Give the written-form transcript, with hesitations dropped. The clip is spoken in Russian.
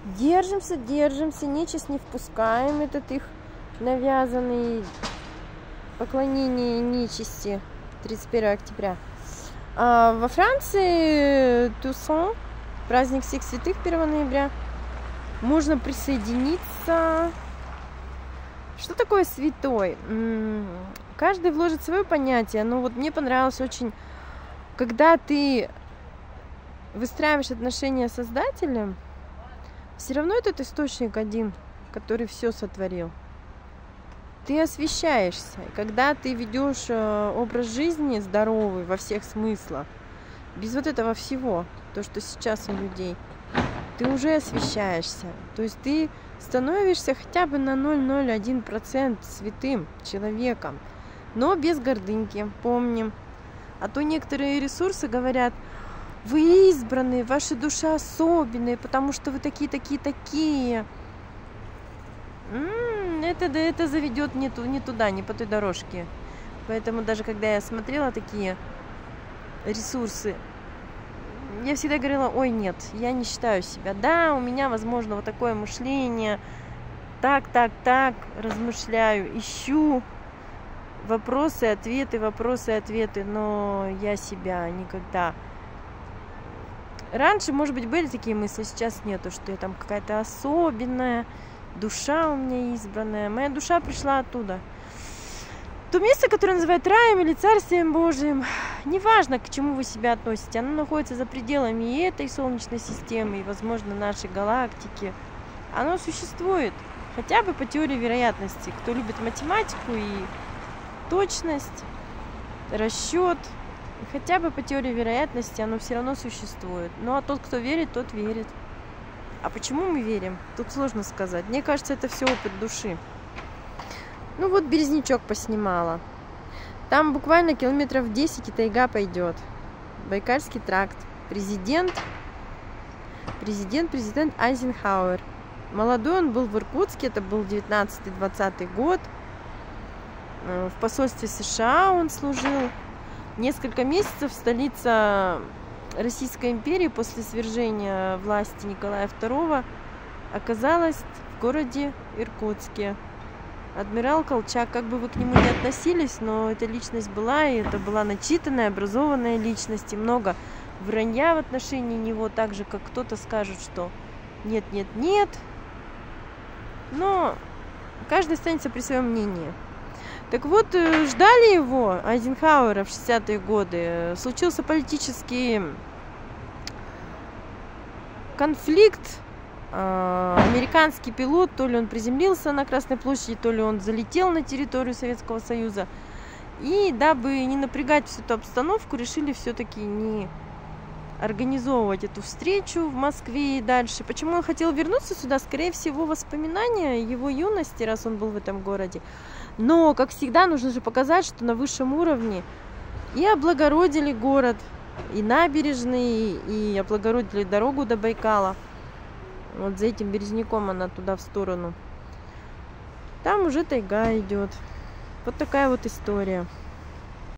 Держимся, держимся, нечисть не впускаем, этот их навязанный поклонение нечисти 31 октября. А во Франции Тусон, праздник всех святых 1 ноября. Можно присоединиться. Что такое святой? Каждый вложит свое понятие. Но вот мне понравилось очень, когда ты выстраиваешь отношения с Создателем, все равно этот источник один, который все сотворил. Ты освещаешься. И когда ты ведешь образ жизни здоровый во всех смыслах, без вот этого всего, то, что сейчас у людей, ты уже освещаешься. То есть ты становишься хотя бы на 0,01% святым человеком, но без гордыньки, помним. А то некоторые ресурсы говорят: вы избранные, ваша душа особенная, потому что вы такие. Это заведет не туда, не по той дорожке. Поэтому даже когда я смотрела такие ресурсы, я всегда говорила: ой, нет, я не считаю себя. Да, у меня, возможно, вот такое мышление. Так, размышляю, ищу вопросы, ответы, но я себя никогда. Раньше, может быть, были такие мысли, сейчас нету, что я там какая-то особенная, душа у меня избранная. Моя душа пришла оттуда. То место, которое называют раем или Царствием Божиим, неважно, к чему вы себя относите, оно находится за пределами и этой Солнечной системы, и, возможно, нашей галактики. Оно существует, хотя бы по теории вероятности. Кто любит математику и точность, расчет, хотя бы по теории вероятности оно все равно существует. Ну а тот, кто верит, тот верит. А почему мы верим? Тут сложно сказать. Мне кажется, это все опыт души. Ну вот Березнячок поснимала. Там буквально километров 10 и тайга пойдет. Байкальский тракт. Президент Айзенхауэр. Молодой он был в Иркутске, это был 19-20 год. В посольстве США он служил. Несколько месяцев столица Российской империи после свержения власти Николая II оказалась в городе Иркутске. Адмирал Колчак, как бы вы к нему ни относились, но эта личность была, и это была начитанная, образованная личность, и много вранья в отношении него, так же, как кто-то скажет, что нет, но каждый останется при своем мнении. Так вот, ждали его, Айзенхауэра, в 60-е годы. Случился политический конфликт. Американский пилот, то ли он приземлился на Красной площади, то ли он залетел на территорию Советского Союза. И дабы не напрягать всю эту обстановку, решили все-таки не организовывать эту встречу в Москве и дальше. Почему он хотел вернуться сюда? Скорее всего, воспоминания его юности, раз он был в этом городе. Но, как всегда, нужно же показать, что на высшем уровне и облагородили город, и набережные, и облагородили дорогу до Байкала. Вот за этим Березняком она туда в сторону. Там уже тайга идет. Вот такая вот история.